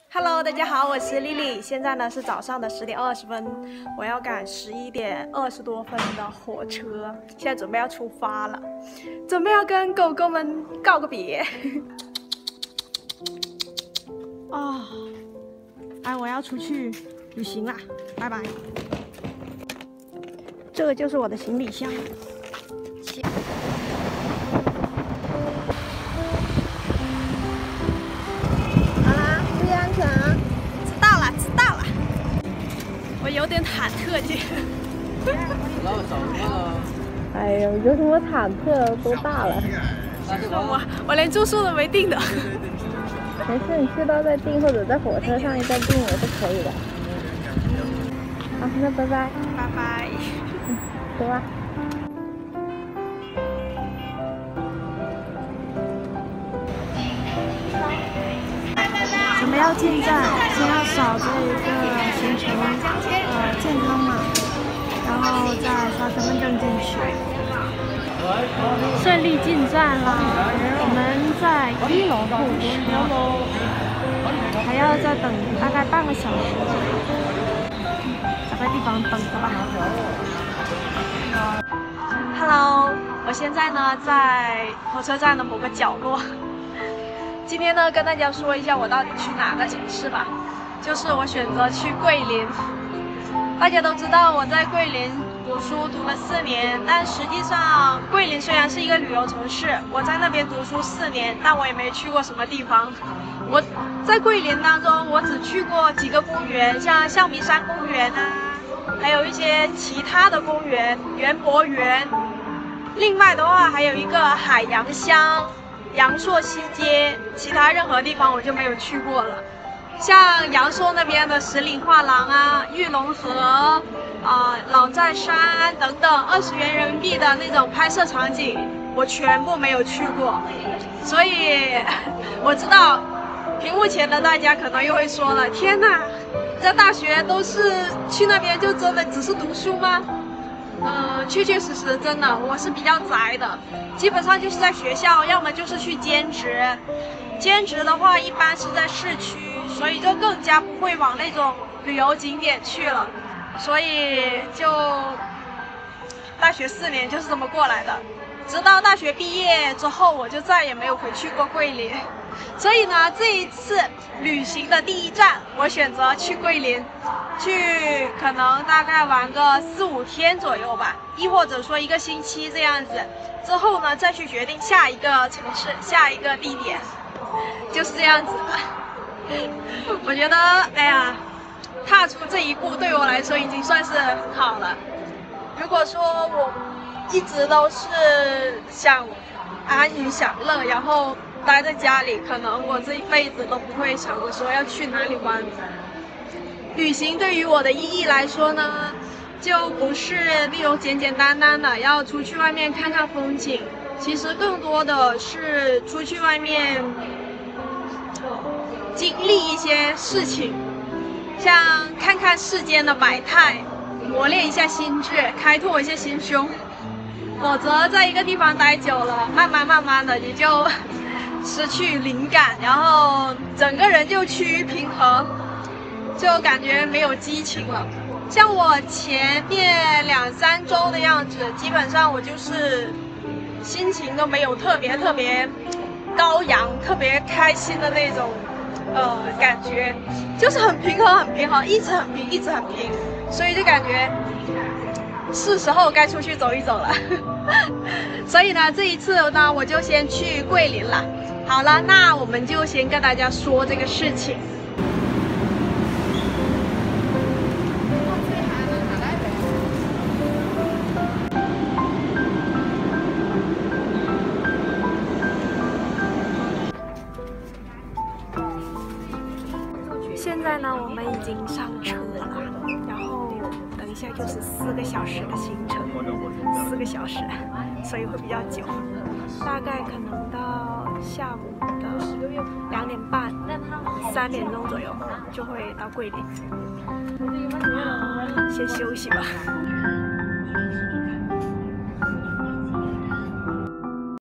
Hello， 大家好，我是丽丽。现在呢是早上的10点20分，我要赶11点20多分的火车，现在准备要出发了，准备要跟狗狗们告个别。啊，哎，我要出去旅行啦，拜拜。这个就是我的行李箱。我有点忐忑姐。 哎呦，有什么忐忑？多大了？ 我连住宿都没订的。 没事，你去到再订，或者在火车上再订也是可以的。好，那拜拜。 拜拜。 走吧。 准备要进站，先要扫这一个行程健康码，然后再刷身份证进去。顺利进站啦！我们在1楼候车，还要再等大概半个小时左右，找个地方等着吧。Hello， 我现在呢在火车站的某个角落。今天呢，跟大家说一下我到底去哪个城市吧，就是我选择去桂林。大家都知道我在桂林读书读了4年，但实际上桂林虽然是一个旅游城市，我在那边读书4年，但我也没去过什么地方。我在桂林当中，我只去过几个公园，像象鼻山公园啊，还有一些其他的公园，园博园。另外的话，还有一个海洋乡。阳朔西街，其他任何地方我就没有去过了。像阳朔那边的十里画廊啊、玉龙河、老寨山等等，20元人民币的那种拍摄场景，我全部没有去过。所以我知道，屏幕前的大家可能又会说了：天哪，在大学都是去那边就真的只是读书吗？确确实实真的，我是比较宅的，基本上就是在学校，要么就是去兼职。兼职的话，一般是在市区，所以就更加不会往那种旅游景点去了。所以就大学4年就是这么过来的，直到大学毕业之后，我就再也没有回去过桂林。所以呢，这一次旅行的第一站，我选择去桂林，去可能大概玩个4、5天左右吧，亦或者说1个星期这样子。之后呢，再去决定下一个城市、下一个地点，就是这样子。我觉得，哎呀，踏出这一步对我来说已经算是很好了。如果说我一直都是想安逸享乐，然后待在家里，可能我这一辈子都不会想过说要去哪里玩。旅行对于我的意义来说呢，就不是那种简简单单的要出去外面看看风景，其实更多的是出去外面经历一些事情，像看看世间的百态，磨练一下心智，开拓一下心胸。否则在一个地方待久了，慢慢的你就失去灵感，然后整个人就趋于平衡，就感觉没有激情了。像我前面2、3周的样子，基本上我就是心情都没有特别高扬、特别开心的那种感觉，就是很平衡，一直很平，所以就感觉是时候该出去走一走了。所以呢，这一次呢，我就先去桂林了。好了，那我们就先跟大家说这个事情。现在呢，我们已经上车了，然后等一下就是4个小时的行程，4个小时，所以会比较久，大概可能到下午的2点半、3点钟左右就会到桂林，先休息吧。